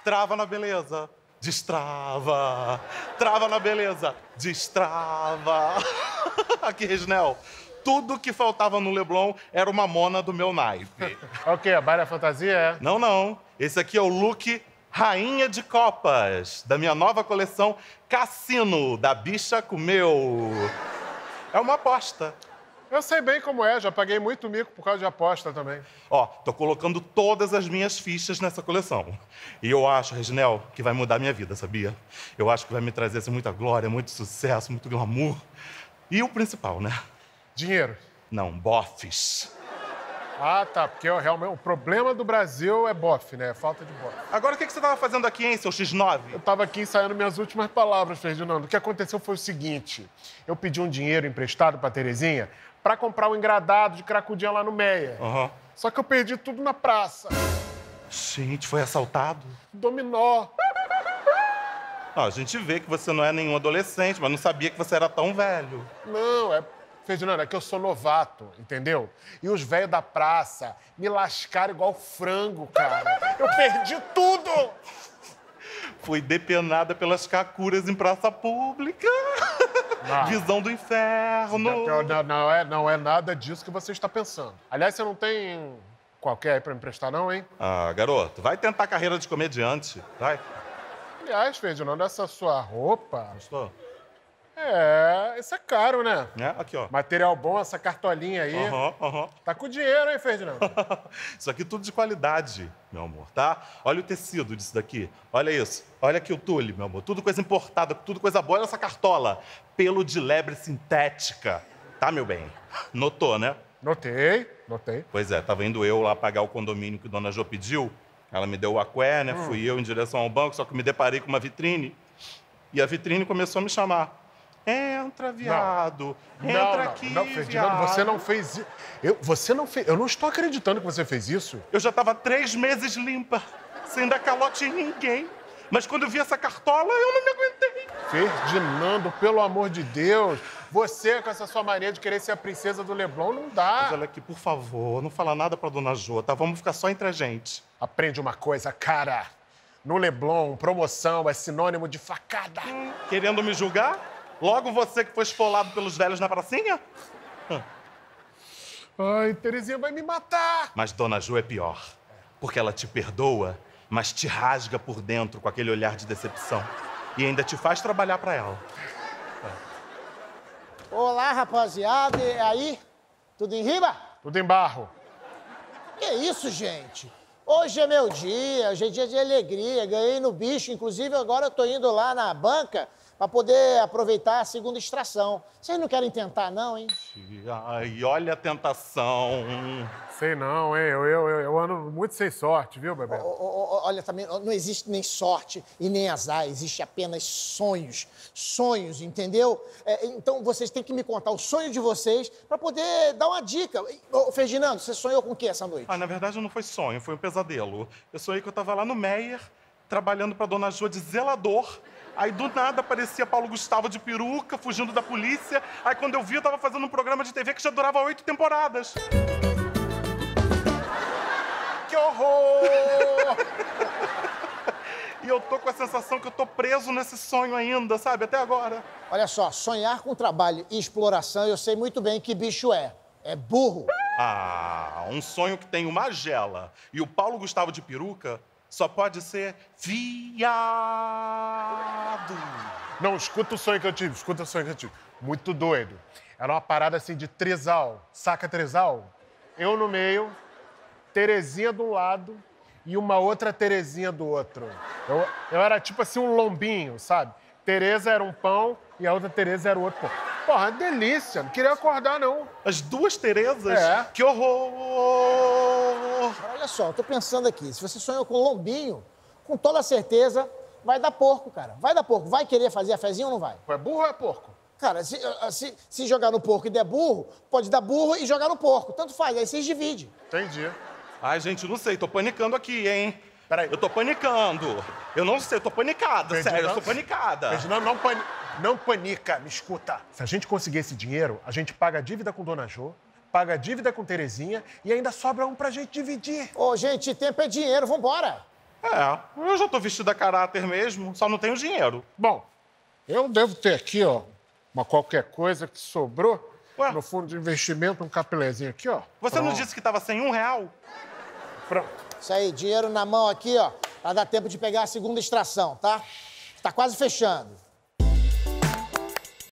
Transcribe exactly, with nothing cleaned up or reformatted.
trava na beleza, destrava. Trava na beleza, destrava. Aqui, Reginel, tudo que faltava no Leblon era uma mona do meu naipe. É o quê? A Baile da Fantasia, é? Não, não. Esse aqui é o look Rainha de Copas, da minha nova coleção Cassino, da Bicha Comeu. É uma aposta. Eu sei bem como é, já paguei muito mico por causa de aposta também. Ó, tô colocando todas as minhas fichas nessa coleção. E eu acho, Reginel, que vai mudar minha vida, sabia? Eu acho que vai me trazer assim, muita glória, muito sucesso, muito glamour. E o principal, né? Dinheiro. Não, bofes. Ah, tá, porque eu, realmente o problema do Brasil é bofe, né? Falta de bofe. Agora, o que que você tava fazendo aqui, hein, seu X nove? Eu tava aqui ensaiando minhas últimas palavras, Ferdinando. O que aconteceu foi o seguinte: eu pedi um dinheiro emprestado pra Terezinha pra comprar um engradado de cracudinha lá no Meia. Aham. Só que eu perdi tudo na praça. Gente, foi assaltado? Dominó. Ó, a gente vê que você não é nenhum adolescente, mas não sabia que você era tão velho. Não, é... Ferdinando, é que eu sou novato, entendeu? E os velhos da praça me lascaram igual frango, cara. Eu perdi tudo! Foi depenada pelas cacuras em praça pública. Não. Visão do inferno. Não, não, não, é, não é nada disso que você está pensando. Aliás, você não tem qualquer aí pra me emprestar, não, hein? Ah, garoto, vai tentar carreira de comediante, vai. Aliás, Ferdinando, essa sua roupa... Gostou? É, isso é caro, né? É, aqui, ó. Material bom, essa cartolinha aí. Aham, aham. Tá com dinheiro, hein, Ferdinando? Isso aqui tudo de qualidade, meu amor, tá? Olha o tecido disso daqui. Olha isso. Olha aqui o tule, meu amor. Tudo coisa importada, tudo coisa boa. Olha essa cartola. Pelo de lebre sintética. Tá, meu bem? Notou, né? Notei, notei. Pois é, tava indo eu lá pagar o condomínio que Dona Jô pediu. Ela me deu o aqué, né? Hum. Fui eu em direção ao banco, só que me deparei com uma vitrine. E a vitrine começou a me chamar. Entra, viado. Não, Entra não, aqui, não, Ferdinando, viado. você não fez isso. Eu, você não fez. Eu não estou acreditando que você fez isso. Eu já tava três meses limpa, sem dar calote em ninguém. Mas quando eu vi essa cartola, eu não me aguentei. Ferdinando, pelo amor de Deus, você com essa sua mania de querer ser a princesa do Leblon, não dá. Mas olha aqui, por favor, não fala nada pra Dona Jô, tá? Vamos ficar só entre a gente. Aprende uma coisa, cara. No Leblon, promoção é sinônimo de facada. Hum, querendo me julgar? Logo você que foi esfolado pelos velhos na pracinha? Hum. Ai, Terezinha vai me matar. Mas Dona Jô é pior, porque ela te perdoa, mas te rasga por dentro com aquele olhar de decepção. E ainda te faz trabalhar pra ela. Olá, rapaziada. E aí? Tudo em riba? Tudo em barro. Que isso, gente? Hoje é meu dia, hoje é dia de alegria. Ganhei no bicho, inclusive agora eu tô indo lá na banca pra poder aproveitar a segunda extração. Vocês não querem tentar, não, hein? Ai, olha a tentação. Sei não, hein? Eu, eu, eu, eu ando muito sem sorte, viu, bebê? Ó, ó, ó, olha, também não existe nem sorte e nem azar, existe apenas sonhos. Sonhos, entendeu? É, então vocês têm que me contar o sonho de vocês pra poder dar uma dica. Ô, Ferdinando, você sonhou com o que essa noite? Ah, na verdade não foi sonho, foi um pesadelo. Eu sonhei que eu tava lá no Meyer, trabalhando pra Dona Jô de zelador. Aí, do nada, aparecia Paulo Gustavo de peruca, fugindo da polícia. Aí, quando eu vi, eu tava fazendo um programa de T V que já durava oito temporadas. Que horror! E eu tô com a sensação que eu tô preso nesse sonho ainda, sabe? Até agora. Olha só, sonhar com trabalho e exploração, eu sei muito bem que bicho é. É burro. Ah, um sonho que tem o Magela e o Paulo Gustavo de peruca só pode ser viado. Não, escuta o sonho que eu tive, escuta o sonho que eu tive. Muito doido. Era uma parada assim de trisal. Saca trisal? Eu no meio, Terezinha do lado e uma outra Terezinha do outro. Eu, eu era tipo assim um lombinho, sabe? Tereza era um pão e a outra Tereza era o outro pão. Porra, delícia. Não queria acordar, não. As duas Terezas? É. Que horror! Olha só, eu tô pensando aqui, se você sonhou com lombinho, com toda certeza vai dar porco, cara. Vai dar porco. Vai querer fazer a fezinha ou não vai? É burro ou é porco? Cara, se, se, se jogar no porco e der burro, pode dar burro e jogar no porco. Tanto faz, aí vocês dividem. Entendi. Ai, gente, não sei, tô panicando aqui, hein? Peraí. Eu tô panicando. Eu não sei, eu tô panicada, Ferdinando? sério, eu tô panicada. Ferdinando, não, pani... não panica, me escuta. Se a gente conseguir esse dinheiro, a gente paga a dívida com Dona Jô, paga a dívida com Terezinha e ainda sobra um pra gente dividir. Ô, gente, tempo é dinheiro, vambora. É, eu já tô vestido a caráter mesmo, só não tenho dinheiro. Bom, eu devo ter aqui, ó, uma qualquer coisa que sobrou Ué? no fundo de investimento, um capilézinho aqui, ó. Você Pronto. não disse que tava sem um real? Pronto. Isso aí, dinheiro na mão aqui, ó, pra dar tempo de pegar a segunda extração, tá? Tá quase fechando.